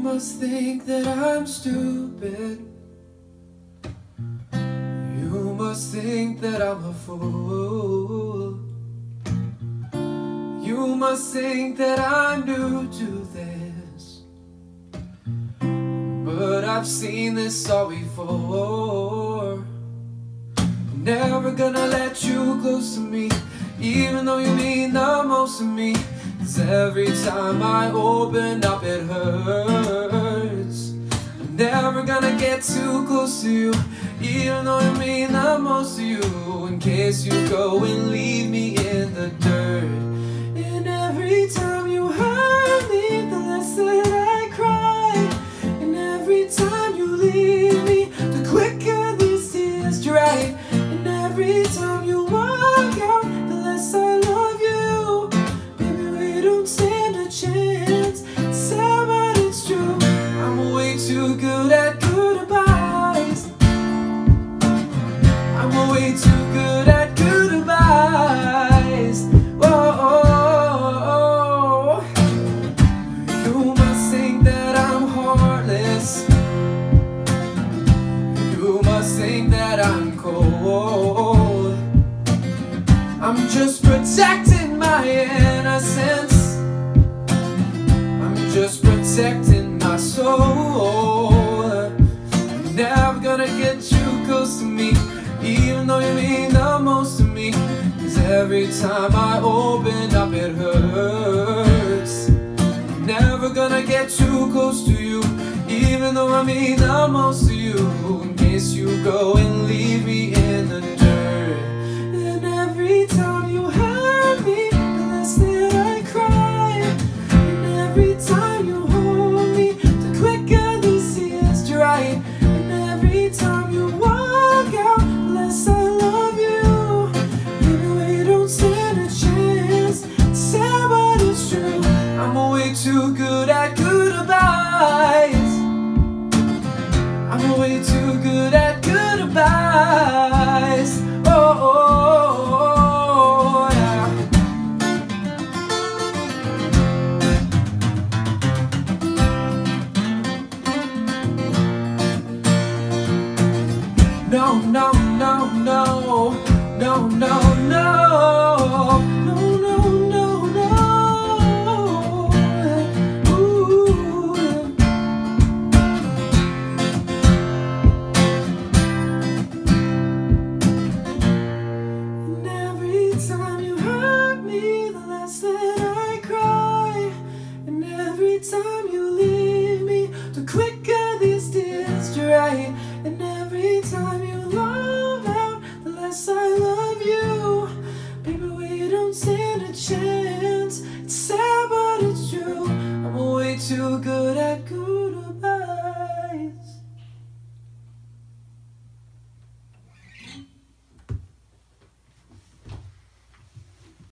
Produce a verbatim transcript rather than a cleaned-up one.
must think that I'm stupid. You must think that I'm a fool. You must think that I'm new to this, but I've seen this all before. I'm never gonna let you close to me, even though you mean the most to me. 'Cause every time I open up it hurts. I'm never gonna get too close to you, even though you mean the most to you. In case you go and leave me in the dirt. And every time you hurt me, the less that I cry. And every time you leave me, the quicker these tears dry. And every time you walk out, the less I love you. Baby, we don't stand a chance. It's sad, but it's true. I'm way too good at goodbyes. I'm way too good at goodbyes. Whoa. You must think that I'm heartless. You must think that I'm cold. I'm just protecting my innocence. I'm just protecting my soul. I'm never gonna get you close to me, even though you mean the most to me. 'Cause every time I open up it hurts. I'm never gonna get too close to you, even though I mean the most to you. In case you go and leave me in the dirt. And every time you hurt me, the less that I cry. And every time you hold me, the quicker these tears dry. And every time you walk out, the less I love you. Baby, we don't stand a chance. It's sad, but it's true. I'm way too good at goodbyes. I'm way too good at goodbyes. Oh, oh, oh, yeah. No, no, no, no, no, no, no, no, no, no, no. Ooh. And every time you hurt me, the less that I cry. And every time you leave me, the quicker these tears dry. And every time you love out, the less I love you. Baby, we don't stand a chance. It's sad, but it's true. I'm way too good at good.